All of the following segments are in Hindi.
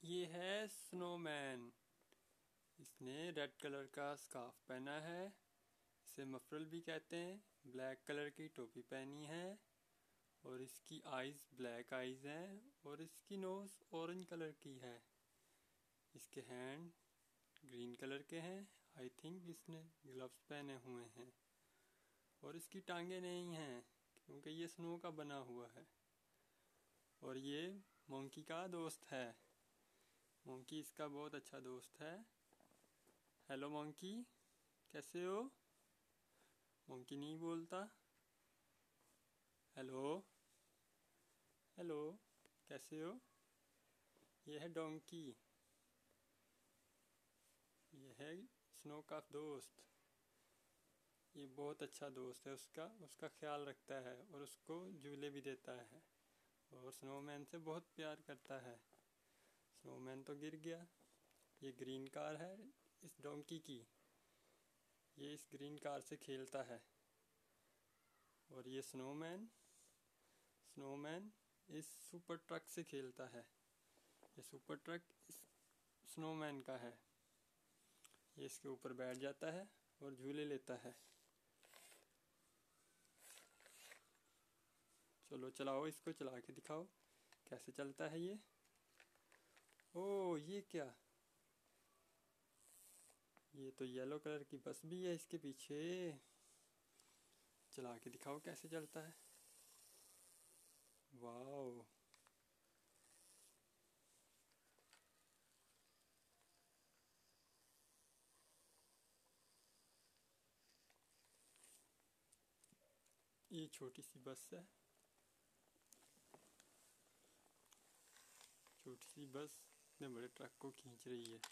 ये है स्नोमैन। इसने रेड कलर का स्कार्फ पहना है, इसे मफरल भी कहते हैं। ब्लैक कलर की टोपी पहनी है और इसकी आईज ब्लैक आईज हैं और इसकी नोज ऑरेंज कलर की है। इसके हैंड ग्रीन कलर के हैं। आई थिंक इसने ग्लव्स पहने हुए हैं और इसकी टांगे नहीं हैं क्योंकि ये स्नो का बना हुआ है। और ये मंकी का दोस्त है। मंकी इसका बहुत अच्छा दोस्त है। हेलो मंकी, कैसे हो? मंकी नहीं बोलता। हेलो हेलो, कैसे हो? ये है डोंकी, ये है स्नो का दोस्त। ये बहुत अच्छा दोस्त है उसका ख्याल रखता है और उसको झूले भी देता है और स्नोमैन से बहुत प्यार करता है। स्नोमैन तो गिर गया। ये ग्रीन कार है इस डोंकी की, ये इस ग्रीन कार से खेलता है। और ये स्नोमैन इस सुपर ट्रक से खेलता है। ये सुपर ट्रक इस स्नोमैन का है। ये इसके ऊपर बैठ जाता है और झूले लेता है। चलो चलाओ, इसको चला के दिखाओ कैसे चलता है ये। ओह, ये क्या? ये तो येलो कलर की बस भी है इसके पीछे। चला के दिखाओ कैसे चलता है। वाओ, ये छोटी सी बस है। छोटी सी बस इतने बड़े ट्रक को खींच रही है।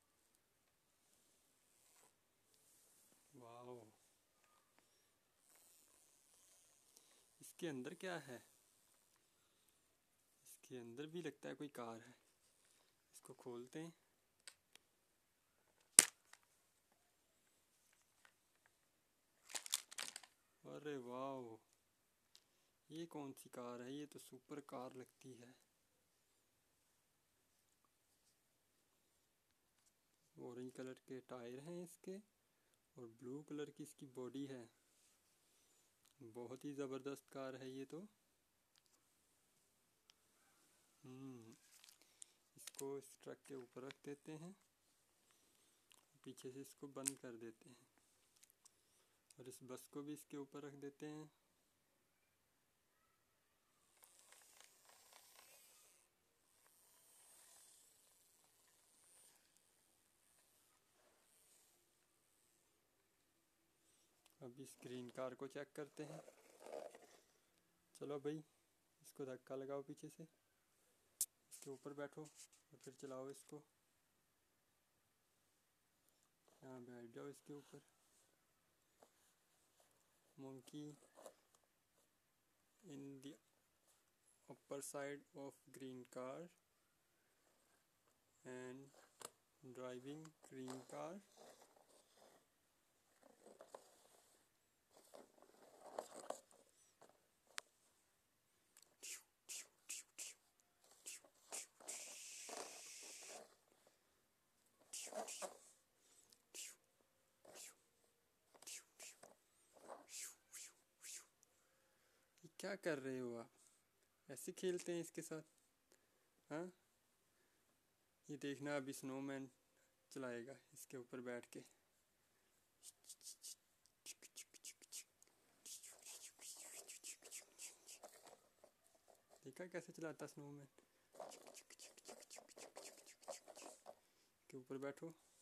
वाओ, इसके अंदर क्या है? इसके अंदर भी लगता है कोई कार है। इसको खोलते हैं। अरे वाओ, ये कौन सी कार है? ये तो सुपर कार लगती है। ऑरेंज कलर के टायर हैं इसके और ब्लू कलर की इसकी बॉडी है। बहुत ही ज़बरदस्त कार है ये तो। इसको इस ट्रक के ऊपर रख देते हैं, पीछे से इसको बंद कर देते हैं और इस बस को भी इसके ऊपर रख देते हैं। अब इस ग्रीन कार को चेक करते हैं। चलो भाई, इसको धक्का लगाओ पीछे से, इसके ऊपर बैठो और फिर चलाओ इसको। यहाँ बैठ जाओ इसके ऊपर। monkey in the upper side of green car and driving green car. क्या कर रहे हो आप? ऐसे खेलते हैं इसके साथ? हाँ, ये देखना अभी स्नोमैन चलाएगा इसके ऊपर बैठ के। देखा कैसे चलाता स्नोमैन? के ऊपर बैठो।